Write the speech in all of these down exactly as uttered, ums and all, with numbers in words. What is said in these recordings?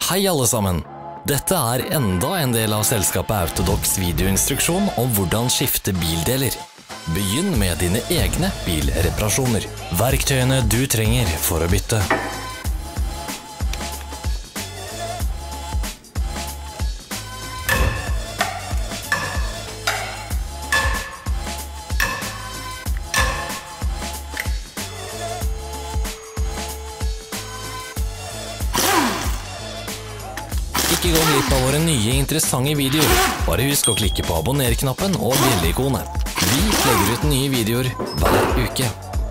Hei alle sammen! Dette er enda en del av selskapet Autodox videoinstruksjon om hvordan skifte bildeler. Begynn med dine egne bilreparasjoner. Verktøyene du trenger for å bytte. Ikke gå glipp av våre nye interessante videoer. Bare husk å klikke på abonner-knappen og bjelle-ikonet. Vi legger ut nye videoer hver uke.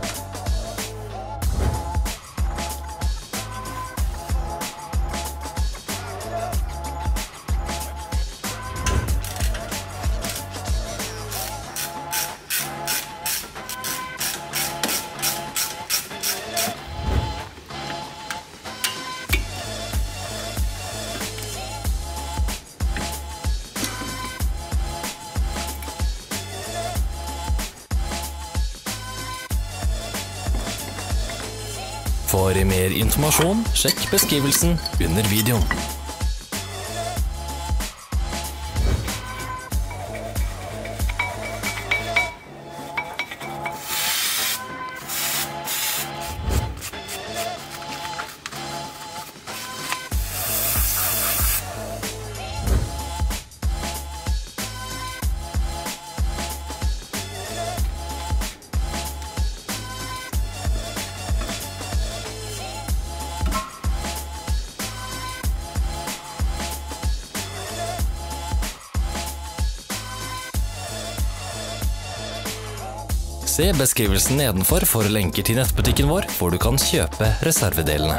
For mer informasjon, sjekk beskrivelsen under videoen. Se beskrivelsen nedenfor for lenker til nettbutikken vår, hvor du kan kjøpe reservedelene.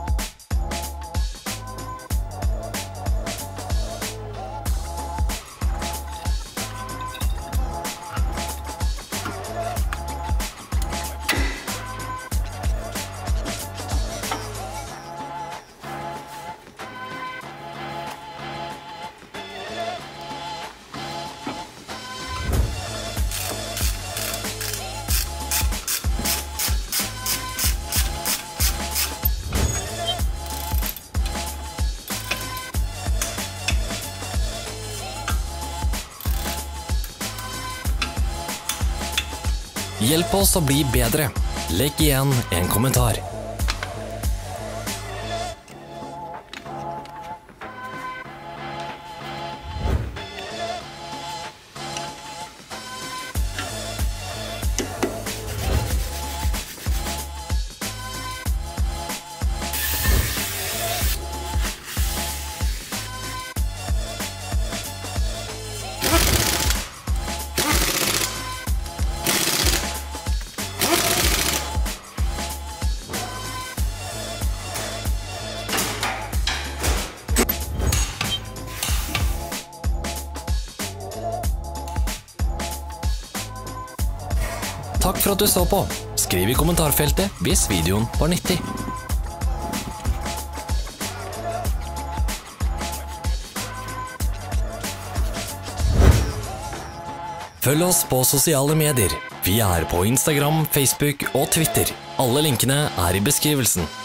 Hjelp oss å bli bedre. Legg igjen en kommentar. Takk for at du så på. Skriv i kommentarfeltet hvis videoen var nyttig. Følg oss på sosiale medier. Vi er på Instagram, Facebook og Twitter. Alle linkene er i beskrivelsen.